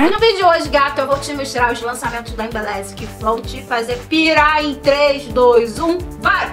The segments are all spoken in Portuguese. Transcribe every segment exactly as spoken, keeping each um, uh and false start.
E no vídeo de hoje, gata, eu vou te mostrar os lançamentos da Embeleze que vão te fazer pirar em três, dois, um, vai!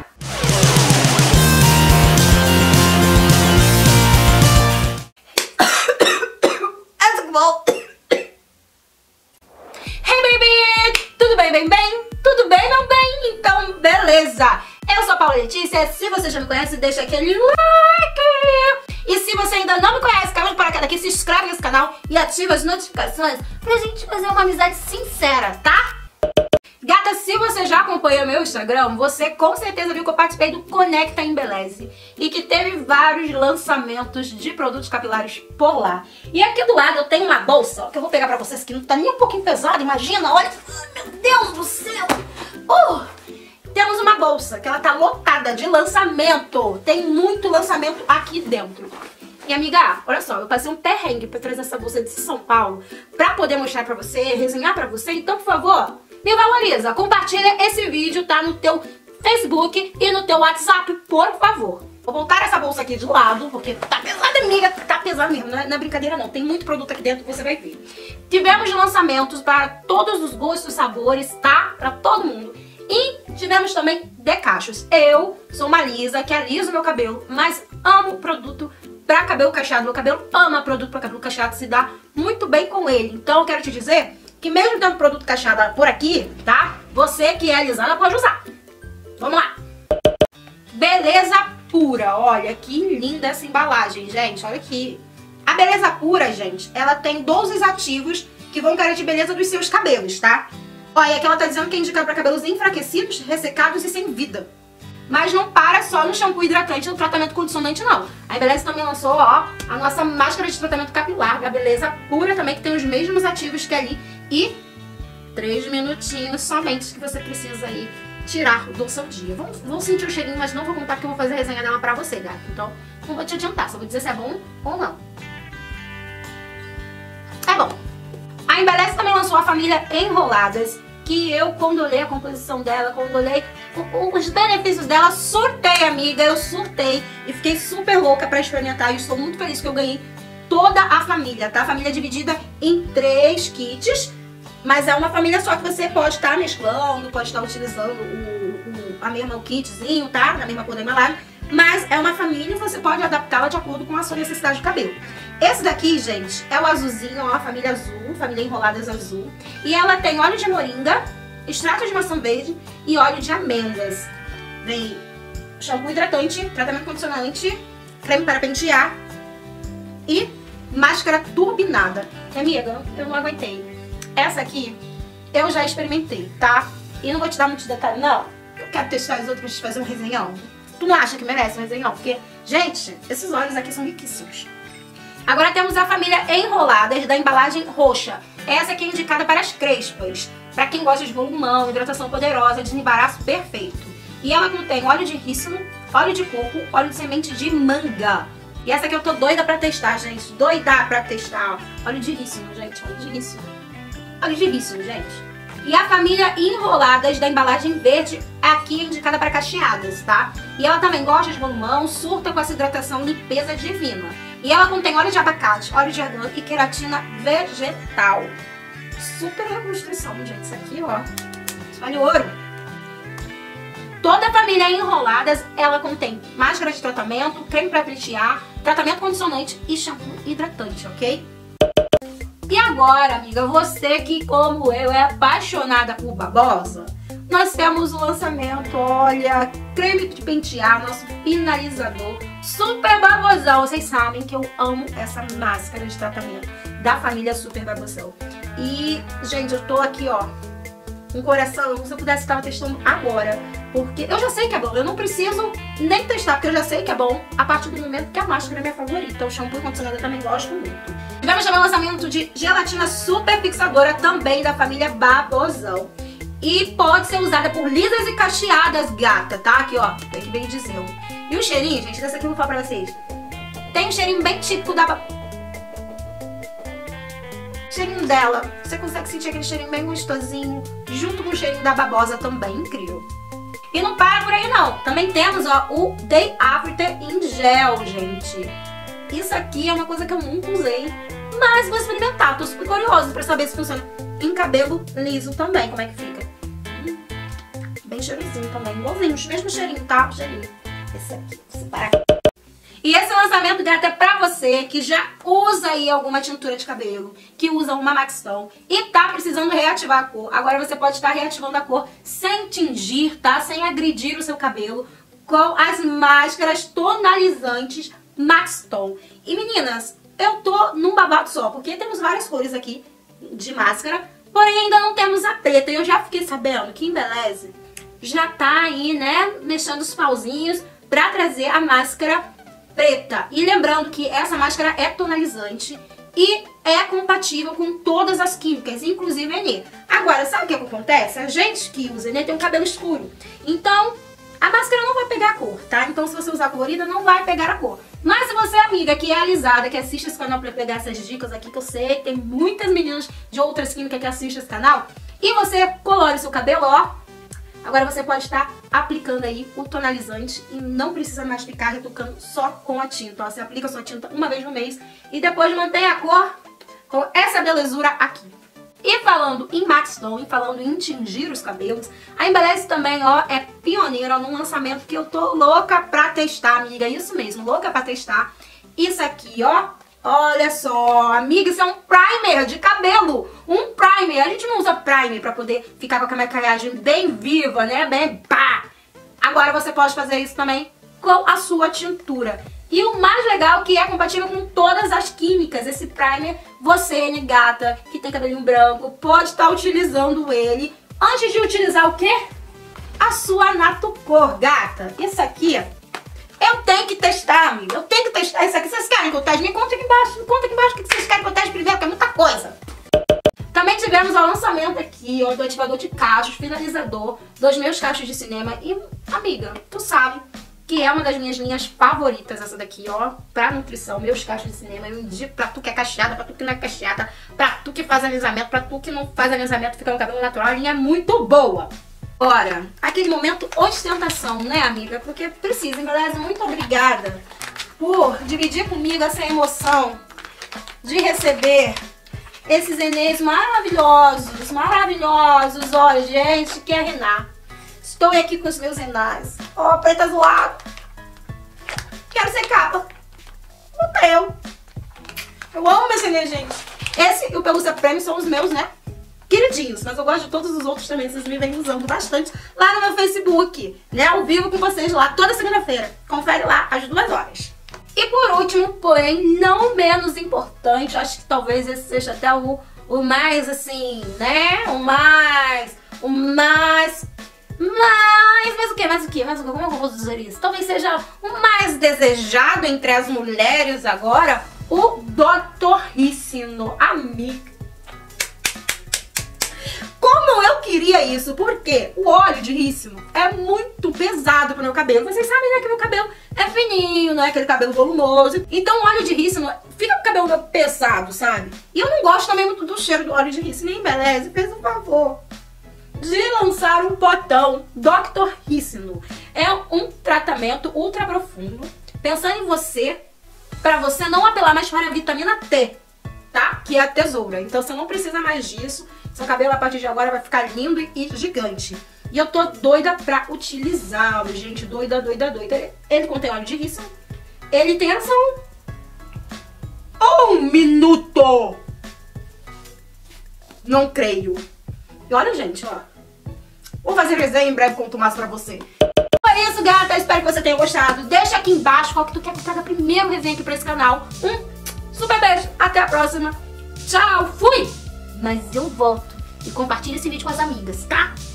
Hey baby! Tudo bem, bem, bem? Tudo bem, meu bem? Então, beleza! Eu sou a Paula Letícia, se você já me conhece, deixa aquele like! E se você ainda não me conhece, caiu de paraquedas aqui, se inscreve nesse canal e ativa as notificações pra gente fazer uma amizade sincera, tá? Gata, se você já acompanha meu Instagram, você com certeza viu que eu participei do Conecta Embeleze e que teve vários lançamentos de produtos capilares por lá. E aqui do lado eu tenho uma bolsa, ó, que eu vou pegar pra vocês, que não tá nem um pouquinho pesada, imagina, olha, meu Deus do céu! Uh, temos uma bolsa que ela tá lotada de lançamento, tem muito lançamento aqui dentro. E amiga, olha só, eu passei um perrengue pra trazer essa bolsa de São Paulo pra poder mostrar pra você, resenhar pra você, então por favor, me valoriza, compartilha esse vídeo, tá no teu Facebook e no teu WhatsApp, por favor. Vou voltar essa bolsa aqui de lado, porque tá pesada, amiga, tá pesada mesmo, não é, não é brincadeira não, tem muito produto aqui dentro que você vai ver. Tivemos lançamentos para todos os gostos, sabores, tá? Pra todo mundo. E tivemos também decachos. Eu sou uma lisa que alisa o meu cabelo, mas amo produto pra cabelo cacheado. Meu cabelo ama produto pra cabelo cacheado, se dá muito bem com ele. Então eu quero te dizer que mesmo tendo produto cacheado por aqui, tá? Você que é alisada pode usar. Vamos lá! Beleza Pura. Olha que linda essa embalagem, gente. Olha aqui. A Beleza Pura, gente, ela tem doze ativos que vão garantir beleza dos seus cabelos, tá? Olha, aqui ela tá dizendo que é indicado para cabelos enfraquecidos, ressecados e sem vida. Mas não para só no shampoo hidratante e no tratamento condicionante, não. A Embeleze também lançou, ó, a nossa máscara de tratamento capilar, a Beleza Pura também, que tem os mesmos ativos que ali. E três minutinhos somente que você precisa aí tirar do seu dia. Vamos, vamos sentir o cheirinho, mas não vou contar que eu vou fazer a resenha dela pra você, gata. Então, não vou te adiantar, só vou dizer se é bom ou não. É bom. A Embeleze também lançou a família Enroladas, que eu, quando olhei a composição dela, quando olhei os benefícios dela, surtei, amiga, eu surtei e fiquei super louca pra experimentar e estou muito feliz que eu ganhei toda a família, tá? A família é dividida em três kits, mas é uma família só que você pode estar mesclando, pode estar utilizando o, o, a mesma o kitzinho, tá? Na mesma cor da embalagem, mas é uma família e você pode adaptá-la de acordo com a sua necessidade de cabelo. Esse daqui, gente, é o azulzinho, ó, a família azul, família Enroladas azul. E ela tem óleo de moringa, extrato de maçã verde e óleo de amêndoas. Vem shampoo hidratante, tratamento condicionante, creme para pentear e máscara turbinada. E, amiga, eu não aguentei. Essa aqui eu já experimentei, tá? E não vou te dar muitos detalhes, não. Eu quero testar as outras pra te fazer um resenhão. Tu não acha que merece um resenhão? Porque, gente, esses óleos aqui são riquíssimos. Agora temos a família Enroladas da embalagem roxa. Essa aqui é indicada para as crespas, para quem gosta de volumão, hidratação poderosa, desembaraço perfeito. E ela contém óleo de rícino, óleo de coco, óleo de semente de manga. E essa aqui eu tô doida pra testar, gente. Doida pra testar, ó. Óleo de rícino, gente. Óleo de rícino. Óleo de rícino, gente. E a família Enroladas da embalagem verde, aqui é indicada para cacheadas, tá? E ela também gosta de volumão, surta com essa hidratação limpeza divina. E ela contém óleo de abacate, óleo de argan e queratina vegetal. Super reconstrução, gente. Isso aqui, ó. Olha o ouro. Toda a família Enroladas, ela contém máscara de tratamento, creme para pentear, tratamento condicionante e shampoo hidratante, ok? E agora, amiga, você que, como eu, é apaixonada por babosa, nós temos o lançamento, olha, creme de pentear, nosso finalizador, super babosão. Vocês sabem que eu amo essa máscara de tratamento da família Super Babosão. E, gente, eu tô aqui, ó, um coração, se eu pudesse estar testando agora, porque eu já sei que é bom, eu não preciso nem testar, porque eu já sei que é bom a partir do momento que a máscara é minha favorita. Então, shampoo e condicionador eu também gosto muito. Tivemos também o lançamento de gelatina super fixadora, também da família Babosão. E pode ser usada por lisas e cacheadas, gata, tá? Aqui, ó, é que veio dizendo. E o cheirinho, gente, dessa aqui eu vou falar pra vocês. Tem um cheirinho bem típico da... Ba... Cheirinho dela. Você consegue sentir aquele cheirinho bem gostosinho, junto com o cheirinho da babosa também, incrível. E não para por aí, não. Também temos, ó, o Day After em gel, gente. Isso aqui é uma coisa que eu nunca usei, mas vou experimentar. Tô super curiosa pra saber se funciona em cabelo liso também. Como é que fica? Hum, bem cheirosinho também, igualzinho, mesmo cheirinho, tá? Cheirinho. Esse aqui, vou separar aqui. E esse lançamento, gata, é pra você que já usa aí alguma tintura de cabelo, que usa uma Maxton e tá precisando reativar a cor. Agora você pode estar reativando a cor sem tingir, tá? Sem agredir o seu cabelo, com as máscaras tonalizantes Maxton. E meninas, eu tô num babado só, porque temos várias cores aqui de máscara, porém ainda não temos a preta. E eu já fiquei sabendo que Embeleze já tá aí, né, mexendo os pauzinhos pra trazer a máscara preta. E lembrando que essa máscara é tonalizante e é compatível com todas as químicas, inclusive Enê. Agora, sabe o que acontece? A gente que usa Enê tem um cabelo escuro, então a máscara não vai pegar a cor, tá? Então se você usar colorida, não vai pegar a cor. Mas se você, amiga, que é alisada, que assiste esse canal pra pegar essas dicas aqui, que eu sei que tem muitas meninas de outras químicas que assistem esse canal, e você colore seu cabelo, ó, agora você pode estar aplicando aí o tonalizante e não precisa mais ficar retocando só com a tinta. Ó, você aplica a sua tinta uma vez no mês e depois mantém a cor com essa belezura aqui. E falando em Maxton, e falando em tingir os cabelos, a Embeleze também, ó, é pioneira num lançamento que eu tô louca pra testar, amiga. Isso mesmo, louca pra testar. Isso aqui, ó. Olha só, amiga, isso é um primer de cabelo. Um primer. A gente não usa primer pra poder ficar com a maquiagem bem viva, né? Bem pá. Agora você pode fazer isso também com a sua tintura. E o mais legal é que é compatível com todas as químicas. Esse primer, você, gata, que tem cabelinho branco, pode estar utilizando ele antes de utilizar o quê? A sua Natocor, gata. Isso aqui, eu tenho que testar, amiga. Eu tenho que testar isso aqui. Vocês querem que eu teste? Me conta aqui embaixo. Me conta aqui embaixo o que vocês querem que eu teste primeiro, que é muita coisa. Também tivemos o lançamento aqui, ó, do ativador de cachos, finalizador dos meus cachos de cinema. E, amiga, tu sabe que é uma das minhas linhas favoritas, essa daqui, ó, pra nutrição, meus cachos de cinema. Eu indico pra tu que é cacheada, pra tu que não é cacheada, pra tu que faz alisamento, pra tu que não faz alisamento, fica no cabelo natural. A linha é muito boa. Ora, aquele momento ostentação, né, amiga? Porque precisa, Embeleze, muito obrigada por dividir comigo essa emoção de receber esses Enês maravilhosos, maravilhosos. Olha, gente, que é Renar. Estou aqui com os meus Enais. Ó, oh, preto azulado. Quero ser capa. No teu. Eu amo esse Enê, gente. Esse e o Pelúcia Prêmio são os meus, né? Queridinhos, mas eu gosto de todos os outros também, vocês me vêm usando bastante lá no meu Facebook, né, ao vivo com vocês lá, toda segunda-feira. Confere lá, às duas horas. E por último, porém, não menos importante, acho que talvez esse seja até o, o mais, assim, né, o mais, o mais, mais, mais o que, mais o que, mais o que, como é que eu vou dizer isso? Talvez seja o mais desejado entre as mulheres agora, o doutor Rícino, amiga. Como eu queria isso, porque o óleo de rícino é muito pesado pro meu cabelo. Vocês sabem, né, que meu cabelo é fininho, não é aquele cabelo volumoso. Então o óleo de rícino fica com o cabelo pesado, sabe? E eu não gosto também muito do cheiro do óleo de rícino. E Embeleze fez o favor de lançar um potão doutor Rícino. É um tratamento ultra profundo, pensando em você, pra você não apelar mais para a vitamina T, tá? Que é a tesoura. Então você não precisa mais disso. Seu cabelo a partir de agora vai ficar lindo e gigante. E eu tô doida pra utilizá-lo, gente. Doida, doida, doida. Ele contém óleo de rícino. Ele tem ação. Um minuto! Não creio. E olha, gente, ó. Vou fazer resenha em breve, conto mais pra você. É isso, gata. Espero que você tenha gostado. Deixa aqui embaixo qual que tu quer que eu traga primeiro resenha aqui pra esse canal. Um super beijo. Até a próxima. Tchau. Fui! Mas eu volto e compartilhe esse vídeo com as amigas, tá?